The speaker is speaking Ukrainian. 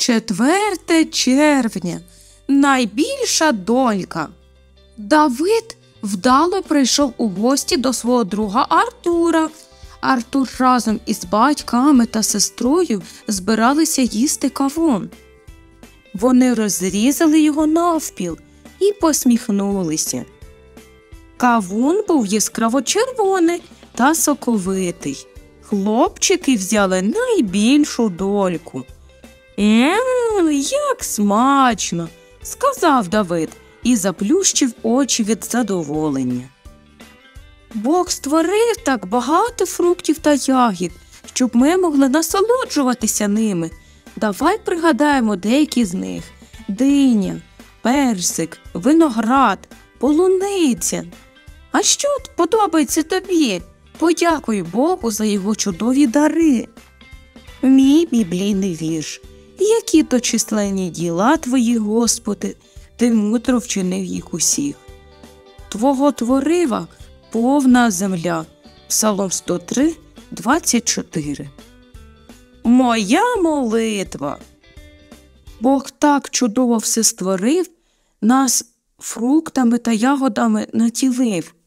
4 червня. Найбільша донька. Давид вдало прийшов у гості до свого друга Артура. Артур разом із батьками та сестрою збиралися їсти кавун. Вони розрізали його навпіл і посміхнулися. Кавун був яскраво-червоний та соковитий. Хлопчики взяли найбільшу дольку. Як смачно!» – сказав Давид і заплющив очі від задоволення. Бог створив так багато фруктів та ягід, щоб ми могли насолоджуватися ними. Давай пригадаємо деякі з них. Диня, персик, виноград, полуниця. А що подобається тобі? Подякуй Богу за його чудові дари. Мій біблійний вірш. Які то численні діла твої, Господи, ти мудро вчинив їх усіх. Твого творива повна земля. Псалом 103, 24. Моя молитва. Бог так чудово все створив, нас фруктами та ягодами наділив.